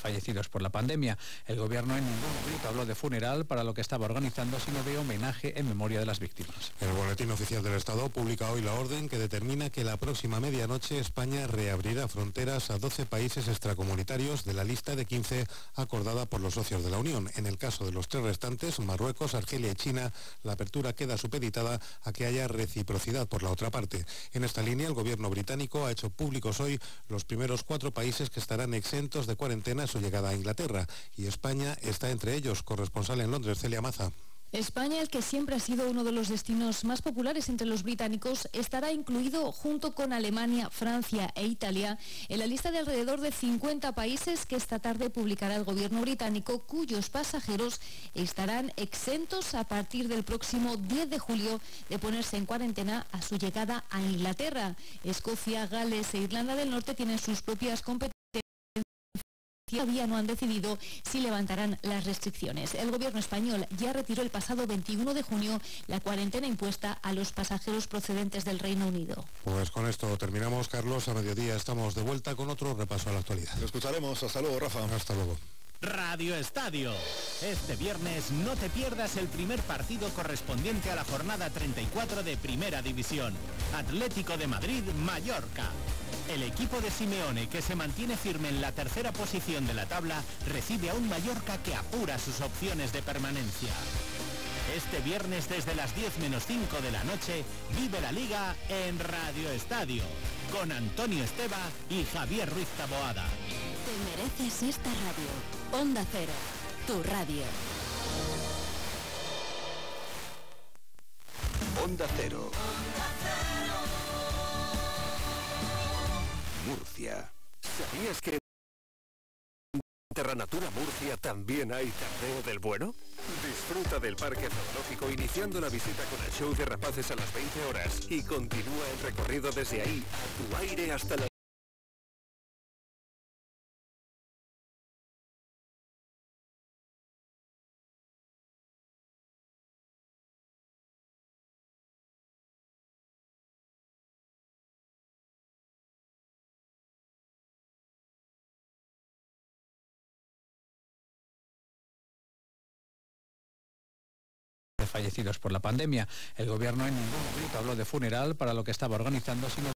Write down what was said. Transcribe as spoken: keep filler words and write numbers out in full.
fallecidos por la pandemia. El gobierno en ningún momento habló de funeral para lo que estaba organizando, sino de homenaje en memoria de las víctimas. El Boletín Oficial del Estado publica hoy la orden que determina que la próxima medianoche España reabrirá fronteras a doce países extracomunitarios de la lista de quince acordada por los socios de la Unión. En el caso de los tres restantes, Marruecos, Argelia y China, la apertura queda supeditada a que haya reciprocidad por la otra parte. En esta línea, el gobierno británico ha hecho públicos hoy los primeros cuatro países que estarán exentos de cuarentena a su llegada a Inglaterra, y España está entre ellos. Corresponsal en Londres, Celia Maza. España, el que siempre ha sido uno de los destinos más populares entre los británicos, estará incluido junto con Alemania, Francia e Italia en la lista de alrededor de cincuenta países que esta tarde publicará el gobierno británico, cuyos pasajeros estarán exentos a partir del próximo diez de julio de ponerse en cuarentena a su llegada a Inglaterra. Escocia, Gales e Irlanda del Norte tienen sus propias competencias. Todavía no han decidido si levantarán las restricciones. El gobierno español ya retiró el pasado veintiuno de junio la cuarentena impuesta a los pasajeros procedentes del Reino Unido. Pues con esto terminamos, Carlos. A mediodía estamos de vuelta con otro repaso a la actualidad. Lo escucharemos. Hasta luego, Rafa. Hasta luego. Radio Estadio. Este viernes no te pierdas el primer partido correspondiente a la jornada treinta y cuatro de Primera División. Atlético de Madrid, Mallorca. El equipo de Simeone, que se mantiene firme en la tercera posición de la tabla, recibe a un Mallorca que apura sus opciones de permanencia. Este viernes desde las diez menos cinco de la noche, vive la Liga en Radio Estadio, con Antonio Esteba y Javier Ruiz Taboada. Te mereces esta radio. Onda Cero, tu radio. Onda Cero. Murcia. ¿Sabías que en Terranatura Murcia también hay Tardeo del Bueno? Disfruta del parque zoológico iniciando la visita con el show de rapaces a las veinte horas y continúa el recorrido desde ahí a tu aire hasta la... Fallecidos por la pandemia. El gobierno en ningún momento habló de funeral para lo que estaba organizando, sino